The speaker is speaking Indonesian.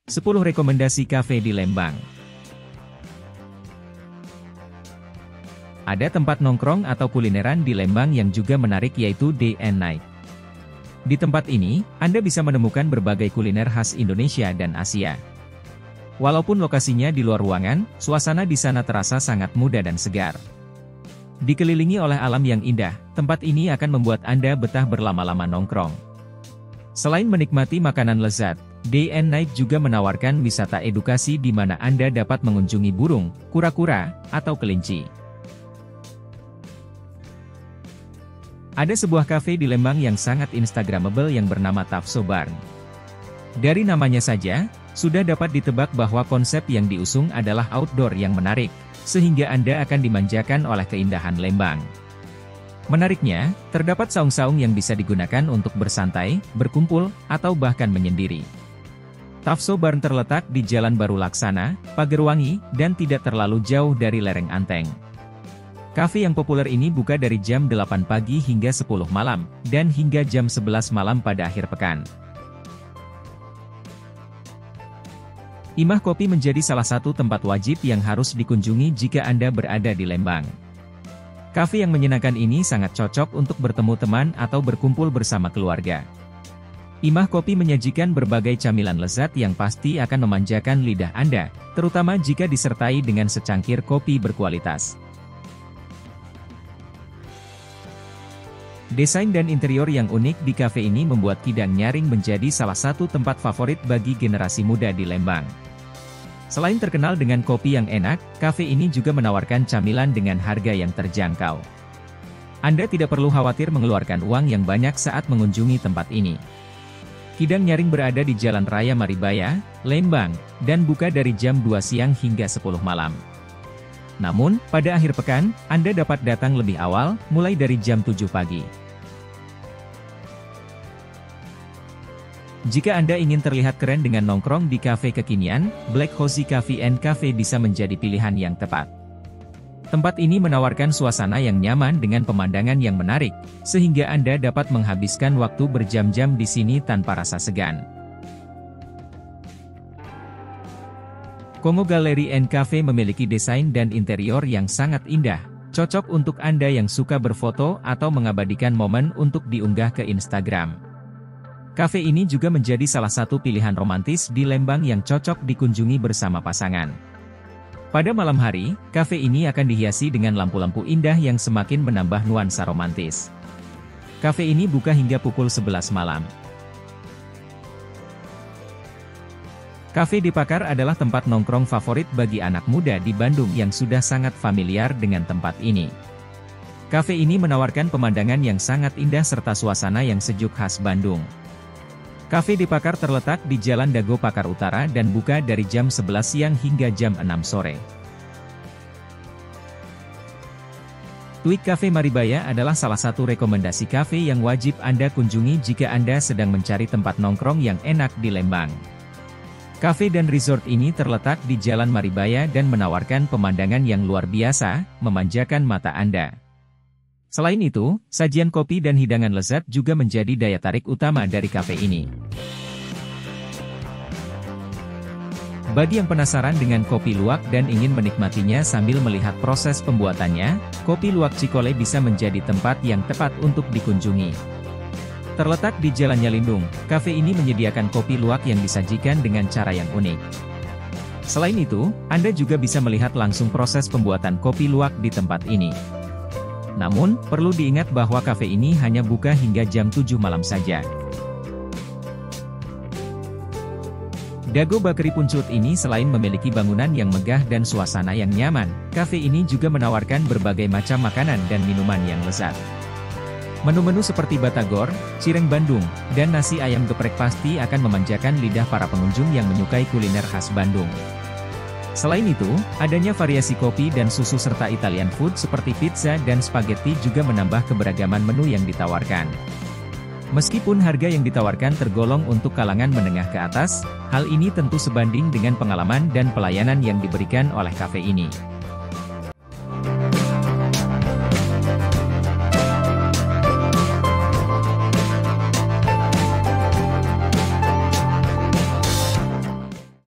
10 rekomendasi kafe di Lembang. Ada tempat nongkrong atau kulineran di Lembang yang juga menarik yaitu Day and Night. Di tempat ini, Anda bisa menemukan berbagai kuliner khas Indonesia dan Asia. Walaupun lokasinya di luar ruangan, suasana di sana terasa sangat muda dan segar. Dikelilingi oleh alam yang indah, tempat ini akan membuat Anda betah berlama-lama nongkrong. Selain menikmati makanan lezat, Day and Night juga menawarkan wisata edukasi di mana Anda dapat mengunjungi burung, kura-kura, atau kelinci. Ada sebuah kafe di Lembang yang sangat instagramable yang bernama Tafso Barn. Dari namanya saja, sudah dapat ditebak bahwa konsep yang diusung adalah outdoor yang menarik, sehingga Anda akan dimanjakan oleh keindahan Lembang. Menariknya, terdapat saung-saung yang bisa digunakan untuk bersantai, berkumpul, atau bahkan menyendiri. Tafso Barn terletak di Jalan Baru Laksana, Pagerwangi, dan tidak terlalu jauh dari lereng Anteng. Kafe yang populer ini buka dari jam 8 pagi hingga 10 malam, dan hingga jam 11 malam pada akhir pekan. Imah Kopi menjadi salah satu tempat wajib yang harus dikunjungi jika Anda berada di Lembang. Kafe yang menyenangkan ini sangat cocok untuk bertemu teman atau berkumpul bersama keluarga. Imah Kopi menyajikan berbagai camilan lezat yang pasti akan memanjakan lidah Anda, terutama jika disertai dengan secangkir kopi berkualitas. Desain dan interior yang unik di kafe ini membuat Kidang Nyaring menjadi salah satu tempat favorit bagi generasi muda di Lembang. Selain terkenal dengan kopi yang enak, kafe ini juga menawarkan camilan dengan harga yang terjangkau. Anda tidak perlu khawatir mengeluarkan uang yang banyak saat mengunjungi tempat ini. Kidang Nyaring berada di Jalan Raya Maribaya, Lembang, dan buka dari jam 2 siang hingga 10 malam. Namun, pada akhir pekan, Anda dapat datang lebih awal, mulai dari jam 7 pagi. Jika Anda ingin terlihat keren dengan nongkrong di kafe kekinian, Black Cozy Cafe & Cafe bisa menjadi pilihan yang tepat. Tempat ini menawarkan suasana yang nyaman dengan pemandangan yang menarik, sehingga Anda dapat menghabiskan waktu berjam-jam di sini tanpa rasa segan. Kongo Gallery & Cafe memiliki desain dan interior yang sangat indah, cocok untuk Anda yang suka berfoto atau mengabadikan momen untuk diunggah ke Instagram. Kafe ini juga menjadi salah satu pilihan romantis di Lembang yang cocok dikunjungi bersama pasangan. Pada malam hari, kafe ini akan dihiasi dengan lampu-lampu indah yang semakin menambah nuansa romantis. Kafe ini buka hingga pukul 11 malam. Kafe di Pakar adalah tempat nongkrong favorit bagi anak muda di Bandung yang sudah sangat familiar dengan tempat ini. Kafe ini menawarkan pemandangan yang sangat indah serta suasana yang sejuk khas Bandung. Kafe di Pakar terletak di Jalan Dago Pakar Utara dan buka dari jam 11 siang hingga jam 6 sore. Tweet Cafe Maribaya adalah salah satu rekomendasi kafe yang wajib Anda kunjungi jika Anda sedang mencari tempat nongkrong yang enak di Lembang. Kafe dan resort ini terletak di Jalan Maribaya dan menawarkan pemandangan yang luar biasa, memanjakan mata Anda. Selain itu, sajian kopi dan hidangan lezat juga menjadi daya tarik utama dari kafe ini. Bagi yang penasaran dengan kopi luwak dan ingin menikmatinya sambil melihat proses pembuatannya, Kopi Luwak Cikole bisa menjadi tempat yang tepat untuk dikunjungi. Terletak di Jalan Nyalindung, kafe ini menyediakan kopi luwak yang disajikan dengan cara yang unik. Selain itu, Anda juga bisa melihat langsung proses pembuatan kopi luwak di tempat ini. Namun, perlu diingat bahwa kafe ini hanya buka hingga jam 7 malam saja. Dago Bakery Puncut ini selain memiliki bangunan yang megah dan suasana yang nyaman, kafe ini juga menawarkan berbagai macam makanan dan minuman yang lezat. Menu-menu seperti batagor, cireng Bandung, dan nasi ayam geprek pasti akan memanjakan lidah para pengunjung yang menyukai kuliner khas Bandung. Selain itu, adanya variasi kopi dan susu serta Italian food seperti pizza dan spaghetti juga menambah keberagaman menu yang ditawarkan. Meskipun harga yang ditawarkan tergolong untuk kalangan menengah ke atas, hal ini tentu sebanding dengan pengalaman dan pelayanan yang diberikan oleh kafe ini.